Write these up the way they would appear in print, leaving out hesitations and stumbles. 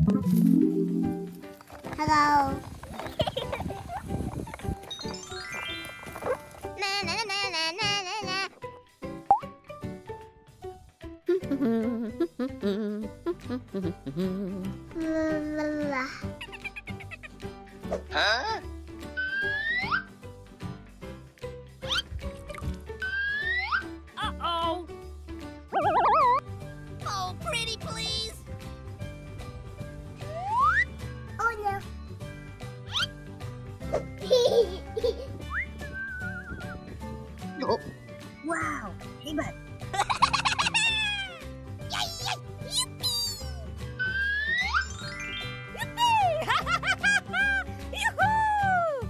Hello. Huh? Uh-oh. Oh, pretty please. Oh no. Oh, Wow. Hey, bud. Yay, yay, yippee! Yoo-hoo!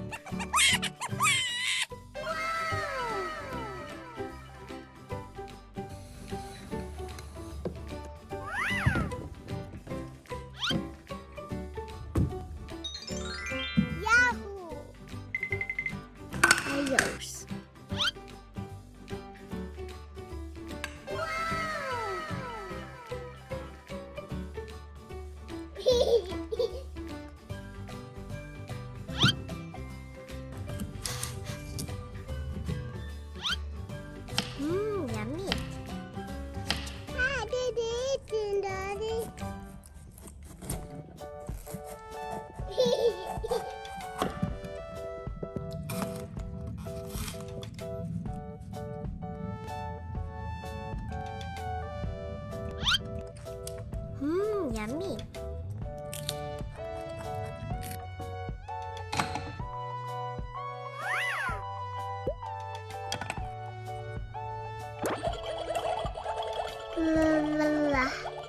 Yahoo! Adios. Yummy. I did it, Daddy. Yummy. La la la.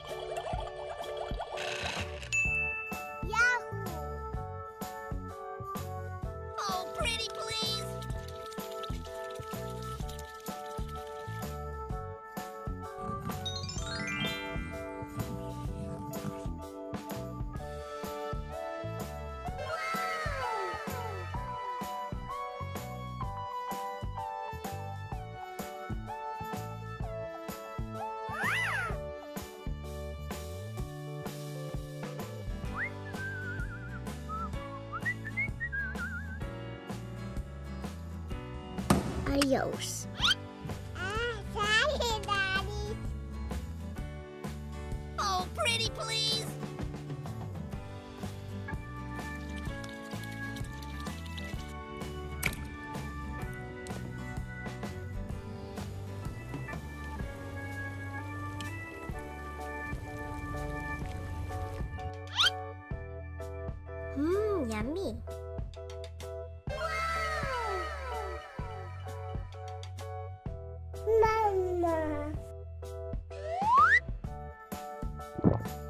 Yahoo! Oh, pretty please. Adios. Sorry, Daddy. Oh, pretty please. Yummy. Mama.